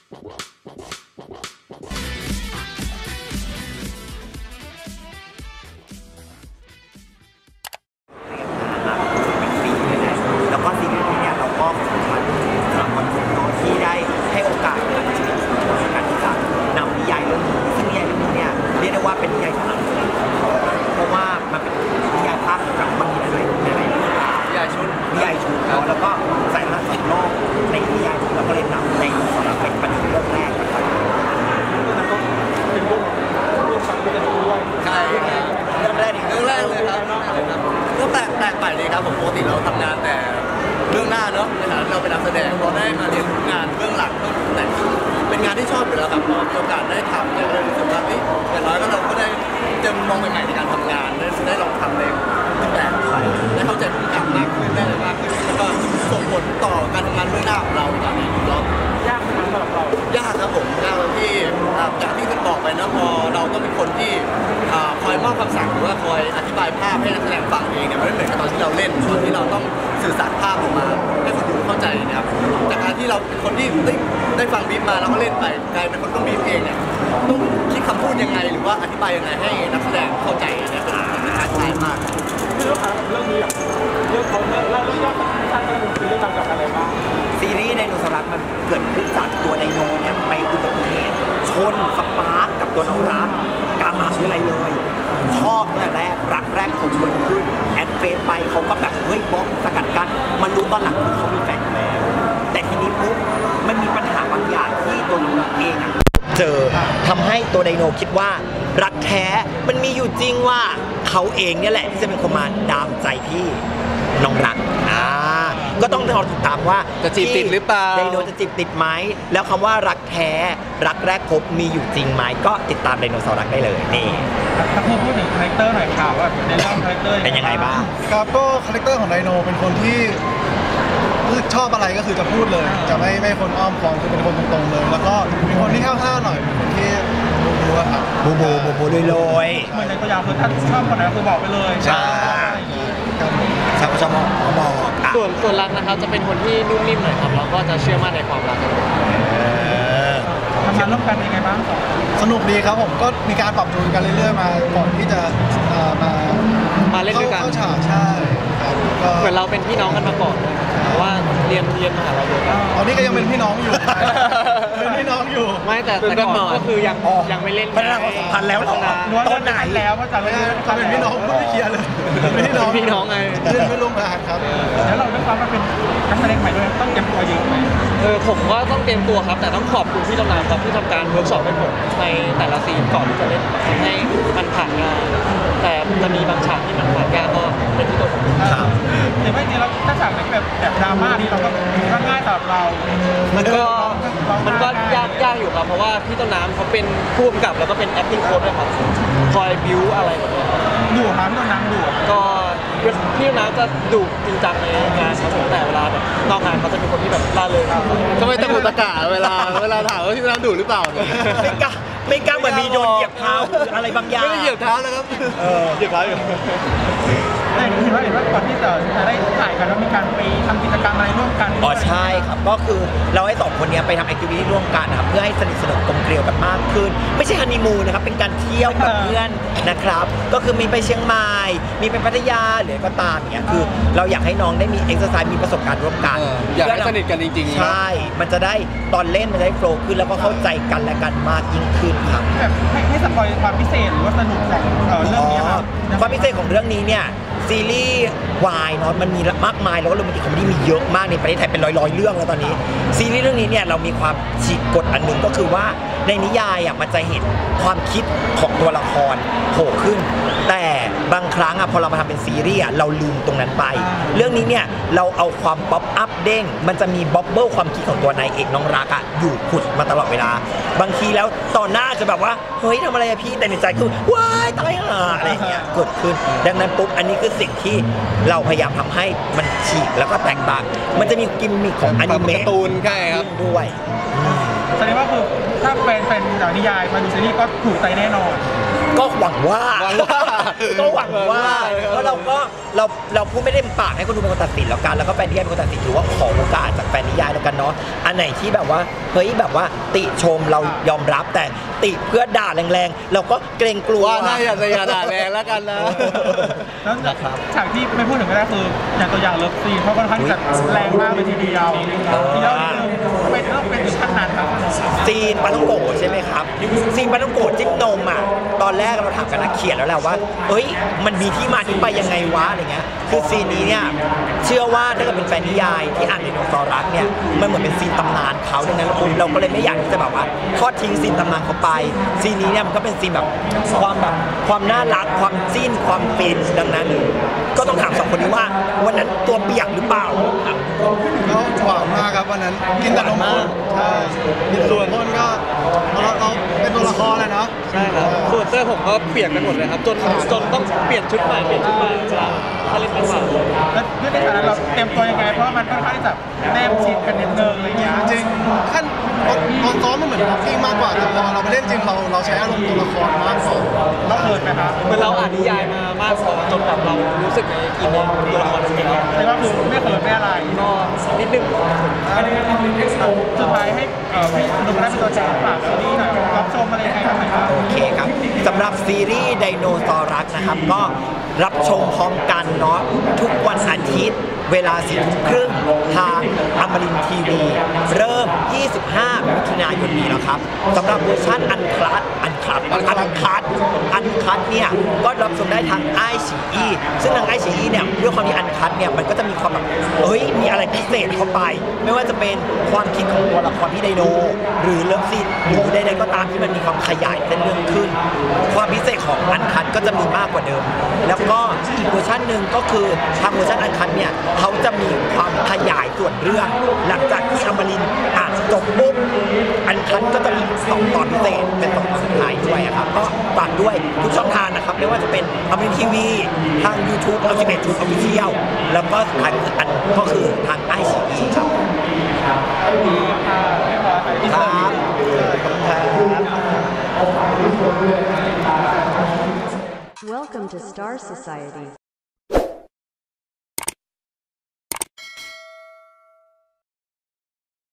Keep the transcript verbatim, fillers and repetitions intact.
แล้วก็สิ่งนี้เนี่ยเราก็มันสำหรับคนทุกน้องที่ได้ให้โอกาสในชีวิตในการที่จะนำนิยายเรื่องนี้ซึ่งนิยายเรื่องนี้เนี่ยเรียกได้ว่าเป็นนิยายฉบับเพราะว่ามันเป็นนิยายภาคกับมันมีอะไรในในนิยายชุดนิยายชุดแล้วก็ใส่มาสองโลกในนิยายเราก็เลยนำในสำหรับเป็นประเด็นเรื่องแรกนะครับแล้วก็เป็นพวกพวกฟังกันด้วยใช่เรื่องแรกเรื่องแรกเลยครับก็แปลกแปลกใหม่เลยครับผมปกติเราทำงานแต่เรื่องหน้าเนาะในฐานะเราเป็นนักแสดงเราได้มาเรียนงานเบื้องหลังเบื้องแต่งเป็นงานที่ชอบอยู่แล้วครับพอมีโอกาสได้ทำเนี่ยเรารู้สึกว่าเฮ้ยอย่างน้อยก็เราก็ได้เจอมุมมองใหม่ๆในการทำงานได้ได้ลองทำในแปลกใหม่ได้เข้าใจพฤติกรรมมากขึ้นได้อะไรมากขึ้นแล้วก็ส่งผลต่อการทำงานเบื้องหน้าของเราในการนี้เรายากไหมสำหรับเรายากครับผมยากที่อย่างที่คุณบอกไปนะพอเราต้องเป็นคนที่คอยมอบคำสั่งหรือว่าคอยอธิบายภาพให้นักแสดงฟังเองเนี่ยมันไม่เหมือนกับตอนที่เราเล่นตอนที่เราต้องสื่อสารภาพออกมาให้คนดูเข้าใจนะครับจากการที่เราเป็นคนที่ได้ได้ฟังบีบมาแล้วก็เล่นไปกลายเป็นคนต้องบีบเองเนี่ยต้องคิดคำพูดยังไงหรือว่าอธิบายยังไงให้นักแสดงเข้าใจเนี่ยเป็นท้าทายมากคือเรื่องเรื่องนี้เรื่องเขาเรื่องเรื่องเรื่องท่านเป็นคือเรื่องจากอะไรบ้างซีรีส์ไดโนเสาร์มันเกิดขึ้นจากตัวไดโนเนี่ยไปอุบัติเหตุชนสปาร์กกับตัวน้องรักกามาชื่ออะไรเลยชอบตั้งแต่แรกรักแรกผมชวนขึ้นแอดเฟซไปเขาก็แบบเฮ้ยบล็อกสกัดกันมันรู้ตอนหลังคือเขามีแฟนแล้วแต่ทีนี้ปุ๊บมันมีปัญหาบางอย่างที่ตัวน้องเองเจอทำให้ตัวไดโนคิดว่ารักแท้มันมีอยู่จริงว่าเขาเองเนี่ยแหละที่จะเป็นคนมาดามใจพี่น้องรักอ่าก็ต้องรอติดตามว่าจะจีบติดหรือเปล่าไดโนจะจีบติดไหมแล้วคำว่ารักแท้รักแรกพบมีอยู่จริงไหมก็ติดตามไดโนเสาร์รักได้เลยนี่ถ้าพูดพูดถึงคาแรคเตอร์หน่อยค่ะว่าในเรื่องคาแรคเตอร์เป็นยังไงบ้างครับก็คาแรคเตอร์ของไดโนเป็นคนที่ชอบอะไรก็คือจะพูดเลยจะไม่ไม่คนอ้อมค้อมคือเป็นคนตรงๆเลยแล้วก็เป็นคนที่ห้าวๆหน่อยเป็นคนที่บูบูครับบูบูบูบูเลยเลยเหมือนในตัวอย่างคือถ้าชอบคนไหนคือบอกไปเลยใช่ชอบชอบบอกส่วนส่วนรักนะครับจะเป็นคนที่นุ่มนิ่มหน่อยครับเราก็จะเชื่อมั่นในความรักทำงานร่วมกันยังไงบ้างสนุกดีครับผมก็มีการปรับจูนกันเรื่อยๆมาก่อนที่จะมามาเล่นด้วยกันเข้าฉากใช่เหมือนเราเป็นพี่น้องกันมาก่อนแต่ว่าเรียนเรียนมหาลัยเดียวกันตอนนี้ก็ยังเป็นพี่น้องอยู่เป็นพี่น้องอยู่ไม่แต่แต่ก่อนก็คือยังยังไม่เล่นพัฒนาความสัมพันธ์แล้วหรอตอนไหนแล้วว่าจะเล่นเป็นพี่น้องพูดไม่เคลียร์เลยเป็นพี่น้องพี่น้องไงเล่นไม่ร่วมงานครับแล้วเราด้วยความว่าเป็นนักแสดงใหม่ด้วยต้องเตรียมตัวเยอะไหมเออผมว่าต้องเตรียมตัวครับแต่ต้องขอบคุณพี่ตำนานครับที่ทำการเวิร์กช็อปให้ผมในแต่ละซีนก่อนที่จะเล่นให้มันผ่านง่ายแต่จะมีบางฉากที่มันผ่านยากก็เป็นที่ตัวผมครับแต่ว่าจริงๆเราถ้าฉากไหนแบบแบบดราม่านี่เราก็ว่าง่ายสำหรับเรามันก็มันก็ยากยากอยู่ครับเพราะว่าพี่ต้นน้ำเขาเป็นผู้กำกับแล้วก็เป็น acting coach ด้วยครับคอยบิวอะไรแบบนี้ดุครับพี่ต้นน้ำดุก็พี่ต้นน้ำจะดุจริงจังในงานครับแต่เวลาแบบนอกงานเขาจะเป็นคนที่แบบล่าเริงก็ไม่ตะกุกตะกะเวลาเวลาถามว่าพี่ต้นน้ำดุหรือเปล่าไม่กล้าไม่กล้าเหมือนมีโดนเหยียบเท้าอะไรบางอย่างไม่ได้เหยียบเท้านะครับเออเหยียบเท้าอยู่ได้เห็นว่าเห็นว่าก่อนที่จะได้ถ่ายกันแล้วมีการไปทำกิจกรรมอะไรร่วมกันอ๋อใช่ครับก็คือเราให้สองคนนี้ไปทำแอคทิวิตี้ร่วมกันนะครับเพื่อให้สนิทสนมกลมเกลียวกันมากขึ้นไม่ใช่ฮันนีมูนนะครับเป็นการเที่ยวกับเพื่อนนะครับก็คือมีไปเชียงใหม่มีไปพัทยาหรือก็ตามอย่างเงี้ยคือเราอยากให้น้องได้มีเอ็กซ์ไซส์มีประสบการณ์ร่วมกันอยากให้สนิทกันจริงๆใช่มันจะได้ตอนเล่นมันจะได้โฟล์ขึ้นแล้วก็เข้าใจกันและกันมากยิ่งขึ้นครับแบบให้ให้สปอยความพิเศษหรือว่าสนุกของเรื่องนี้ครับความพิเศษของเรื่องนี้เนี่ยซีรีส์วายเนาะมันมีมากมายแล้วก็โรแมนติกคอมเมดี้มีเยอะมากในประเทศไทยเป็นร้อยๆเรื่องแล้วตอนนี้ซีรีส์เรื่องนี้เนี่ยเรามีความฉีกกฎอันหนึ่งก็คือว่าในนิยายอ่ะมันจะเห็นความคิดของตัวละครโผล่ขึ้นแต่บางครั้งอ่ะพอเรามาทำเป็นซีรีส์อ่ะเราลืมตรงนั้นไปเรื่องนี้เนี่ยเราเอาความป๊อปอัพเด้งมันจะมีบ๊อบเบิ้ลความคิดของตัวนายเอกน้องรักอ่ะอยู่ผุดมาตลอดเวลาบางทีแล้วต่อหน้าจะแบบว่าเฮ้ยทำอะไรอะพี่แต่ในใจคือว้ายตายห่าอะไรอย่างเงี้ยเกิดขึ้นดังนั้นปุ๊บอันนี้คือสิ่งที่เราพยายามทำให้มันฉีกแล้วก็แตกต่างมันจะมีกิมมิคของอนิเมะการ์ตูนใช่ครับด้วยแสดงว่าคือถ้าแฟนแฟนจากนิยายมาดูซีรีส์ก็ถูกใจแน่นอนก็หวังว่าหวังว่าก็หวังว่าเพราะเราก็เราเราพูดไม่ได้ปากให้คนดูเป็นคนตัดสินแล้วกันแล้วก็แฟนนิยายเป็นคนตัดสินถือว่าขอโอกาสจากแฟนนิยายแล้วกันเนาะอันไหนที่แบบว่าเฮ้ยแบบว่าติชมเรายอมรับแต่ติเพื่อด่าแรงๆเราก็เกรงกลัวว่าน่าอย่าจะอย่าด่าแรงแล้วกันนะแล้วฉากที่ไม่พูดถึงก็ได้คืออย่างตัวอย่างเลิฟซีนเพราะค่อนข้างจะแรงมากเลยทีเดียวทีเดียวเป็นต้องเป็นถึงขั้นนั้นครับซีนปาต้องโกะใช่ไหมครับซีนปาต้องโกะจิ้มนมอ่ะตอนแรกเราถามกันนักเขียนแล้วแหละว่าเอ้ยมันมีที่มาที่ไปยังไงวะอะไรเงี้ยคือซีนนี้เนี่ยเชื่อว่าถ้าเกิดเป็นแฟนนิยายที่อ่านในดวงซอรักเนี่ยมันเหมือนเป็นซีนตำนานเขาดังนั้นเราก็เลยไม่อยากที่จะแบบว่าทอดทิ้งซีนตำนานเขาไปซีนนี้เนี่ยมันก็เป็นซีนแบบความแบบความน่ารักความจิ้นความฟินดังนั้น ก็ต้องถามสองคนนี้ว่าวันนั้นตัวเปียกหรือเปล่าก็หวานมากครับวันนั้นกินแต่นมข้นใช่กินแต่นมข้นก็เราเราเป็นตัวละครเลยเนาะใช่ครับส่วนเสื้อผมก็เปลี่ยนกันหมดเลยครับ จนจนต้องเปลี่ยนชุดใหม่เปลี่ยนชุดใหม่เวลาถ้าเล่นเป็นหวานแล้วด้วยในฐานะเราเตรียมตัวยังไงเพราะมันค่อนข้างที่จะแนบชิดกันนิดนึงอะไรเงี้ยจริงๆขั้นตอนตอนซ้อมมันเหมือนบ็อกกิ้งมากกว่าแต่พอเราไปเล่นจริงเราเราใช้อารมณ์ตัวละครมากกว่าแล้วเขินไหมครับเหมือนเราอ่านนิยายมามากพอจนแบบเรารู้สึกในอินในตัวละครจริงๆแต่ว่าคือไม่เขินไม่อะไรก็นิดนึงสุดท้ายให้เอ่อพี่หนุ่มได้เป็นตัวแทนฝากซีรีส์หน่อยรับชมอะไรยังไงบ้างไหมครับโอเคครับสำหรับซีรีส์ไดโนเสาร์รักนะครับ ก็รับชมพร้อมกันเนาะทุกวันอาทิตย์เวลาสี่ทุ่มครึ่งทางอมรินทร์ทีวี เริ่ม ยี่สิบห้า มิถุนายนนี้แล้วครับสำหรับเวอร์ชันอันคลัดอันคลัดอันคัดอันคัดเนี่ยก็รับชมได้ทางไอชีอีซึ่งทางไอชีอีเนี่ยด้วยความที่อันคัดเนี่ยมันก็จะมีความแบบเอ้ยมีอะไรพิเศษเข้าไป ไม่ว่าจะเป็นความคิดของตัวละครพี่ไดโน หรือเลิฟซีนหรือใดๆก็ตามที่มันมีความขยายเส้นเรื่องขึ้น ความพิเศษของอันคัดก็จะมีมากกว่าเดิม แล้วก็อีกเวอร์ชันหนึ่งก็คือทางเวอร์ชันอันคัดเนี่ยเขาจะมีความขยายส่วนเรื่อง หลังจากที่อมรินทร์อ่านจบปุ๊บอันคัดก็จะมีสองตอนพิเศษเป็นสองตอนสุดท้ายด้วยอะครับก็ฝากด้วยทุกช่องทางนะครับไม่ว่าจะเป็นอมรินทร์ทีวีทาง YouTube เอาสิบเอ็ดชุดออฟฟิเชียลแล้วก็สุดท้ายคืออันก็คือทางไอซีอีครับดีค่ะเรียบร้อยค่ะครับครับ Welcome to Star Society.